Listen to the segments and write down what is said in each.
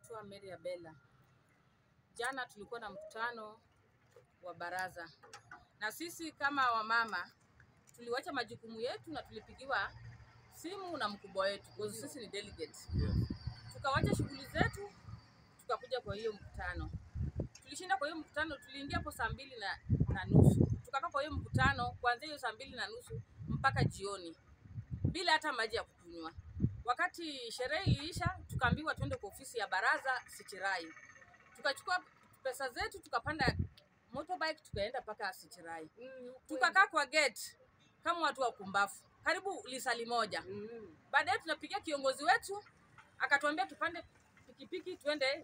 naitwa Mary Abella. Jana tulikuwa na mkutano wa baraza, na sisi kama wamama tuliwacha majukumu yetu na tulipigiwa simu na mkubwa wetu kwa sisi ni delegates. Tukawacha shughuli zetu tukakuja kwa hiyo mkutano. Tulishinda kwa hiyo mkutano, tuliingia hapo saa 2:30. Tukakaa kwa hiyo mkutano kuanzia hiyo saa 2:30 mpaka jioni bila hata maji ya kukunywa. Wakati sherehe iliisha, tukaambiwa twende kwa ofisi ya baraza Sichirai. Tukachukua pesa zetu tukapanda motorbike tukaenda paka Sichirai. Tukakaa kwa gate kama watu wa kumbafu karibu lisali moja. Baadaye tunapigia kiongozi wetu akatuambia tupande pikipiki twende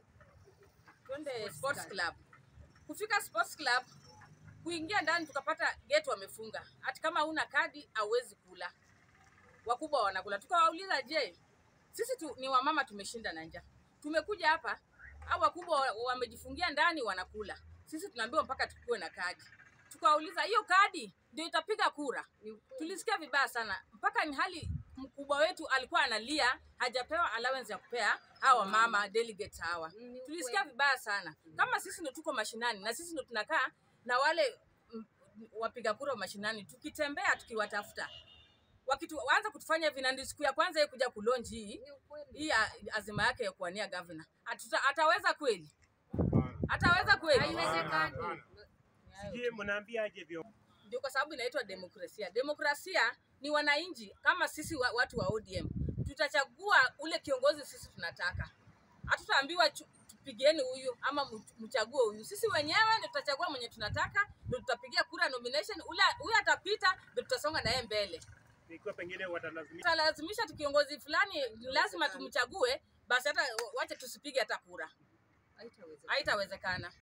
sports club. Kufika sports club, kuingia ndani tukapata gate wamefunga. Hata kama huna kadi hauwezi kula. Wakubwa wanakula. Tukawauliza, je, sisi ni wamama tumeshinda na njaa. Tumekuja hapa au wakubwa wamejifungia ndani wanakula. Sisi tunaambiwa mpaka tukue na kadi. Tukawauliza, hiyo kadi ndio itapiga kura? Tulisikia vibaya sana. Mpaka ni hali mkubwa wetu alikuwa analia hajapewa allowance ya kupea hawa mama delegates hawa. Tulisikia vibaya sana. Kama sisi ndio tuko mashinani na sisi ndio tunakaa na wale wapiga kura mashinani, tukitembea tukiwatafuta, waanza kutufanya hivi, na siku ya kwanza yeye kuja kulonji hii azima yake ya kuania governor. Ataweza kweli? Ataweza kweli? Haiwezekani. Sije mnaambia aje vyo. Ndio kwa sababu inaitwa demokrasia. Demokrasia ni wananchi kama sisi watu wa ODM. Tutachagua ule kiongozi sisi tunataka. Hatutaambiwa tupigieni huyu ama mchague huyu. Sisi wenyewe ndio tutachagua mwenye tunataka, ndio tutapigia kura nomination. Huyu atapita ndio tutasonga na yeye mbele. Ikiwa pengine watalazimisha. Tutalazimisha kiongozi fulani lazima tumchague, basi hata wacha tusipige hata kura. Haitawezekana.